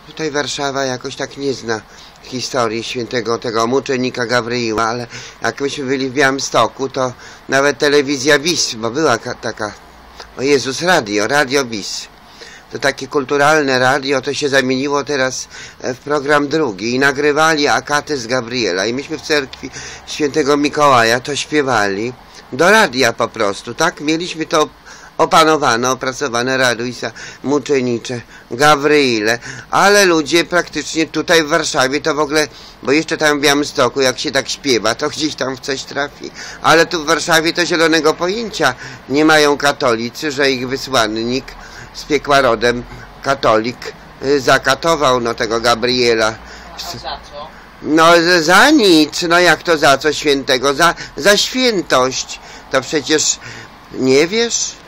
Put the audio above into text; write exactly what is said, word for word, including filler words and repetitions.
Tutaj Warszawa jakoś tak nie zna historii świętego tego muczenika Gawryila, ale jak myśmy byli w Białymstoku, to nawet telewizja BIS, bo była taka, o Jezus, radio, radio BIS. To takie kulturalne radio, to się zamieniło teraz w program drugi i nagrywali akaty z Gabriela i myśmy w cerkwi świętego Mikołaja to śpiewali do radia po prostu, tak? Mieliśmy to opanowane, opracowane raduisa muczenicze, Gawryile, ale ludzie praktycznie tutaj w Warszawie to w ogóle, bo jeszcze tam w Białymstoku jak się tak śpiewa, to gdzieś tam w coś trafi, ale tu w Warszawie to zielonego pojęcia nie mają katolicy, że ich wysłannik z piekła rodem, katolik, zakatował no tego Gabriela. A za co? No za nic, no jak to za co świętego? Za, za świętość. To przecież nie wiesz?